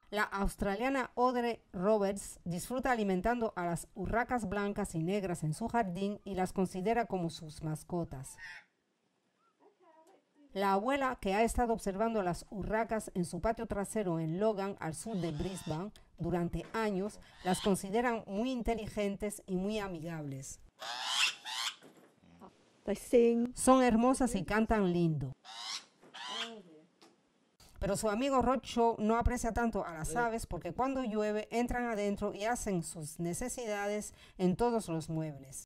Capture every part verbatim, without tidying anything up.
La australiana Audrey Roberts disfruta alimentando a las urracas blancas y negras en su jardín y las considera como sus mascotas. La abuela, que ha estado observando las urracas en su patio trasero en Logan, al sur de Brisbane, durante años, las consideran muy inteligentes y muy amigables. Son hermosas y cantan lindo. Pero su amigo Roadshow no aprecia tanto a las aves porque cuando llueve entran adentro y hacen sus necesidades en todos los muebles.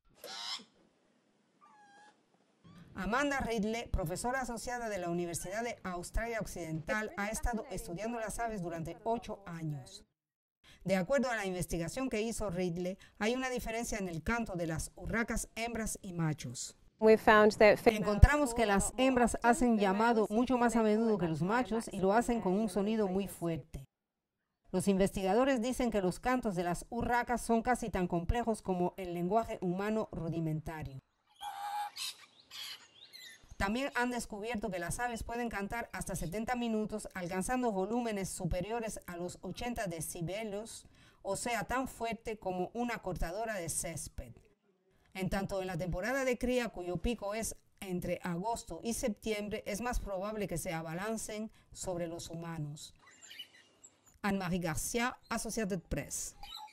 Amanda Ridley, profesora asociada de la Universidad de Australia Occidental, ha estado estudiando las aves durante ocho años. De acuerdo a la investigación que hizo Ridley, hay una diferencia en el canto de las urracas hembras y machos. Encontramos que las hembras hacen llamado mucho más a menudo que los machos y lo hacen con un sonido muy fuerte. Los investigadores dicen que los cantos de las urracas son casi tan complejos como el lenguaje humano rudimentario. También han descubierto que las aves pueden cantar hasta setenta minutos, alcanzando volúmenes superiores a los ochenta decibelios, o sea, tan fuerte como una cortadora de césped. En tanto, en la temporada de cría, cuyo pico es entre agosto y septiembre, es más probable que se abalancen sobre los humanos. Anne-Marie Garcia, Associated Press.